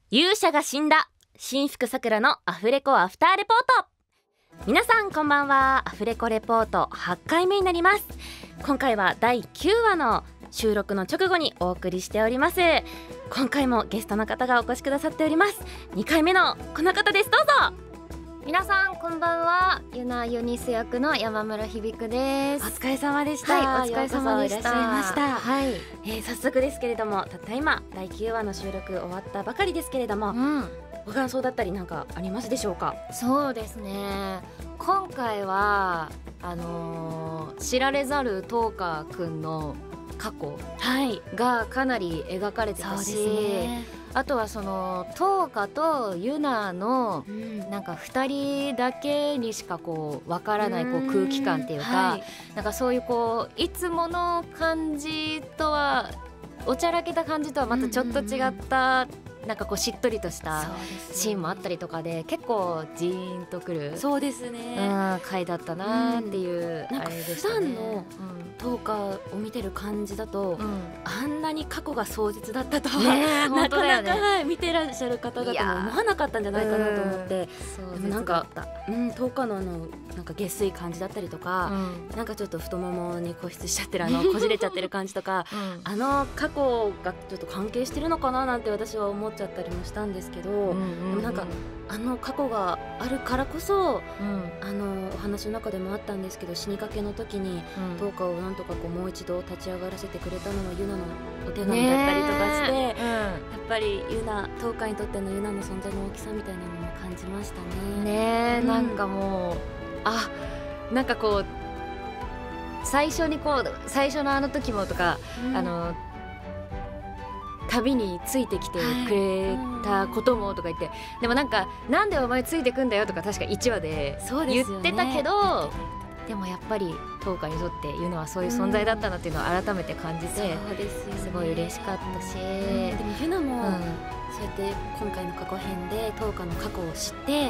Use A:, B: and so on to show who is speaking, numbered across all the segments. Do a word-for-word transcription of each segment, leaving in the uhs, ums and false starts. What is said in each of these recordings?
A: 勇者が死んだ新福さくらのアフレコアフターレポート。皆さんこんばんは。アフレコレポートはちかいめになります。今回はだいきゅうわの収録の直後にお送りしております。今回もゲストの方がお越しくださっております。にかいめのこの方です。どうぞ。
B: 皆さんこんばんは。ユナユニス役の山村響です。
A: お疲れ様でした。
B: はい、お疲れ様でした。
A: ようこそいらっしゃいました。
B: はい、
A: えー、早速ですけれども、たった今だいきゅうわの収録終わったばかりですけれども、うん、ご感想だったりなんかありますでしょうか？
B: そうですね、今回はあのー、知られざるトーカーくんの過去がかなり描かれてたし、そうですね、あとはそのトーカとユナのなんかふたりだけにしかこうわからないこう空気感っていうか、はい、なんかそういうこういつもの感じとはおちゃらけた感じとはまたちょっと違ったなんかこうしっとりとしたシーンもあったりとかで、結構ジーンとくる、
A: そうですね、
B: うん、回だったなっていうあれでしたね。
A: 普段のトーカーを見てる感じだと、うん、あんなに過去が壮絶だったとは、ね、なかなか、はい、見てらっしゃる方々も思わなかったんじゃないかなと思って、でもなんか、うん、トーカーのあのなんか下水感じだったりとか、うん、なんかちょっと太ももに固執しちゃってるあのこじれちゃってる感じとか、うん、あの過去がちょっと関係してるのかななんて私は思っちゃったりもしたんですけど、うんうんうん、でもなんかあの過去があるからこそ、うん、あのお話の中でもあったんですけど、死にかけの時に、うん、トーカーをなんとかこうもう一度立ち上がらせてくれたのはユナのお手紙だったりとかして、ね、うん、やっぱりユナトーカーにとってのユナの存在の大きさみたいなのも感じましたね。
B: ね、うん、なんかもうあなんかこう最初にこう最初のあの時もとか、うん、あの旅についてきてくれたこともとか言って、はい、でもなんかなんでお前ついてくんだよとか確かいちわで言ってたけど、 で, でもやっぱりトーカーにとってユナはそういう存在だったなっていうのを改めて感じて、うん、 す, ね、すごい嬉しかったし、うん、で
A: もユナも、うん、そうやって今回の過去編でトーカーの過去を知って、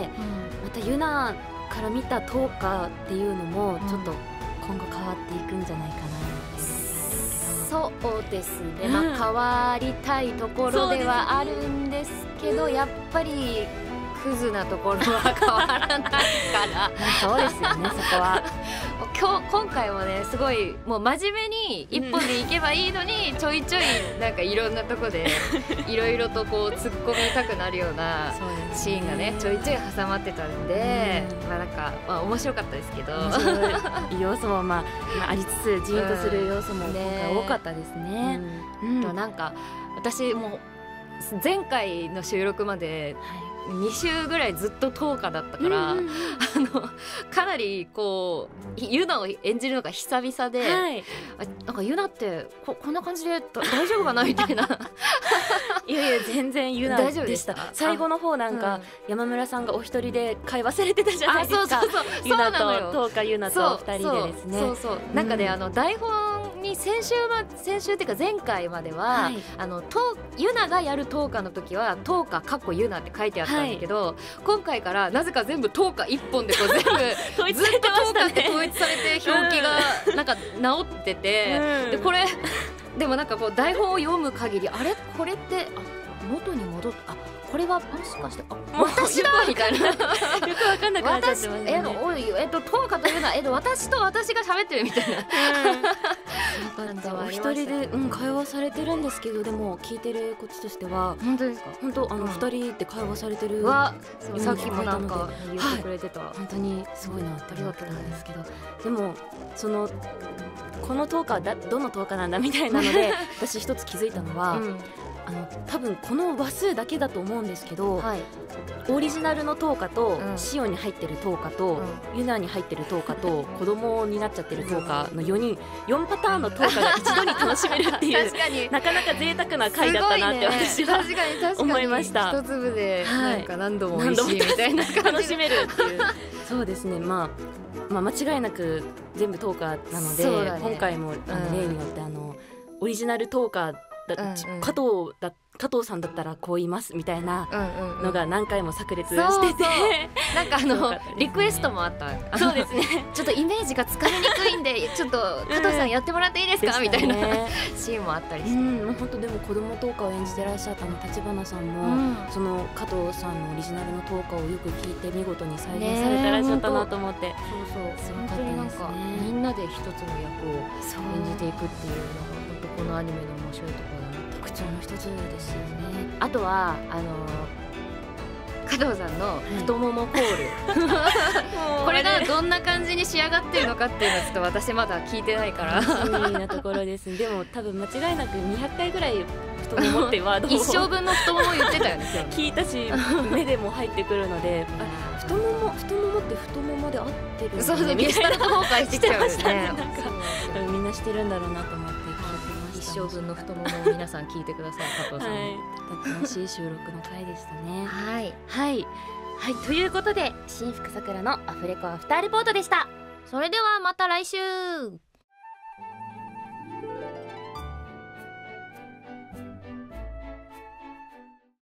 A: うん、またユナから見たトーカーっていうのもちょっと今後変わっていくんじゃないかなって思ったんですけど、
B: そうですね、まあ、変わりたいところではあるんですけど、やっぱりクズなところは変わらないから
A: そうですよね、そこは
B: 今日今回もねすごいもう真面目に一本でいけばいいのに、うん、ちょいちょいなんかいろんなとこでいろいろとこう突っ込みたくなるようなシーンがねちょいちょい挟まってたんで、うん、まあなんか、まあ、面白かったですけど
A: 要素もまあ、まあ、ありつつジーンとする要素も今回多かったですね。
B: うんうん、となんか私もう前回の収録まで、はい、にしゅうぐらいずっとトーカだったから、うん、あのかなりこうユナを演じるのが久々で、はい、なんかユナって こ, こんな感じで大丈夫かなみたいない
A: やいや全然ユナでした。でした最後の方なんか、うん、山村さんがお一人で会話されてたじゃないですか。あ、そうそうそう、ユナとトーカユナと二人でですね。
B: そうそうそう、うん、なんかねあの台本に先週は先週っていうか前回までは、はい、あのトユナがやるトーカの時はトーカかっこユナって書いてあったんだけど、はい、今回からなぜか全部トーカ一本でこう全部統一されてましたね。ずっとトーカって統一されて表記がなんか直ってて、うん、でこれでもなんかこう台本を読む限りあれこれってあ元に戻ってあこれはもしかしてあ私だみたいなよくわ
A: かんなくなっちゃってますね。
B: えおいえっとトーカというのはえっと私と私が喋ってるみたいな、
A: うん、お一人で、うん、会話されてるんですけど、でも聞いてるこっちとしては
B: 本当ですか？
A: 本当あの二、うん、人で会話されてる
B: わさっきもなんか言ってくれてた、はい、
A: 本当にすごいなって思ったんですけど、でもそのこのトーカーだどのトーカーなんだみたいなので私一つ気づいたのは、うん、あの多分この話数だけだと思うんですけど、はい、オリジナルのトーカと、うん、シオに入ってるトーカと、うん、ユナに入ってるトーカと子供になっちゃってるトーカのよにんよんパターンのトーカが一度に楽しめるっていう確かになかなか贅沢な回だったなって私は、ね、思いました。
B: 一粒でなんか何度も美味しいみたいな
A: 楽しめるっていうそうですね、まあ、まあ間違いなく全部トーカーなので、ね、今回もあの例によってあのオリジナルトーカーだ、うんうん、加藤だ加藤さんだったらこう言いますみたいなのが何回も炸裂してて、
B: そうそうなんかあの、ね、リクエストもあった。
A: そうですね
B: ちょっとイメージがつかみにくいんでちょっと加藤さんやってもらっていいですか、うん、みたいなシーンもあったりして、うん、
A: もう本当でも子供トーカーを演じてらっしゃったの立花さんも、うん、その加藤さんのオリジナルのトーカーをよく聞いて見事に再現されてらっしゃったなと思って、
B: そうそうすごかったですね。みんなで一つの役を演じていくっていうのが本当このアニメの面白いところだな。
A: 特徴の一つですよね。
B: あとはあの加藤さんの太ももコール、はい、これがどんな感じに仕上がってるのかっていうのはちょっと私まだ聞いてないから
A: 楽しみなところです。でも多分間違いなくにひゃっかいぐらい太ももってワードを
B: 一生分の太もも言ってたよね
A: 聞いたし目でも入ってくるのであ太もも太ももって太ももで合ってるんだね
B: そうそうゲスタルト崩壊してきちゃうよね
A: みんなしてるんだろうなと思って
B: 一生分の太ももを皆さん聞いてください加藤さん、はい、
A: 楽しい収録の回でしたね
B: はい
A: はいはいということで新福さくらのアフレコアフターレポートでした。
B: それではまた来週。